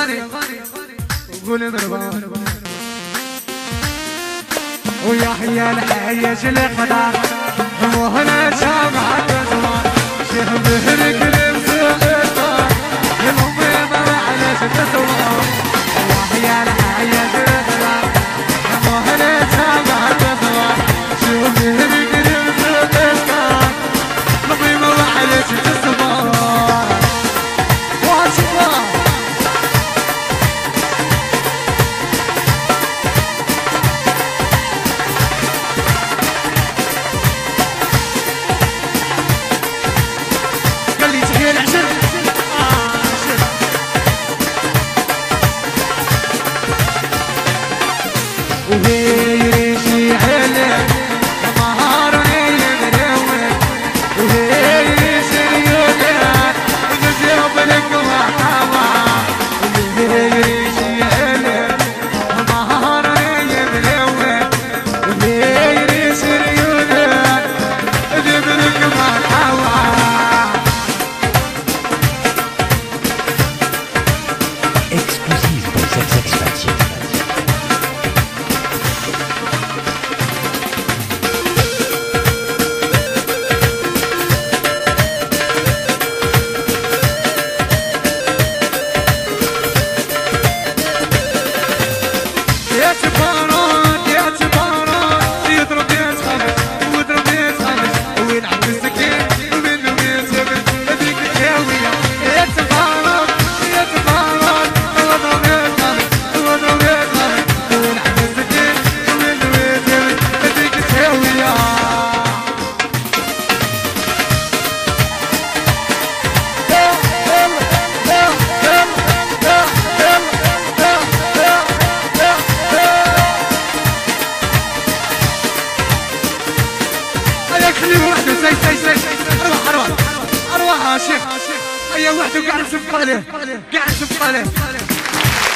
غني وقول مربان ويا حيال حيج الخضار وهنا شامع الزمان شيخ بهرك المسيطة المهم معلش تسوى ويا حيال حيج الخضار وهنا شامع الزمان شيخ بهرك المسيطة المهم معلش تسوى أروح يا شيخ هيا وحده قاعد نسبق عليه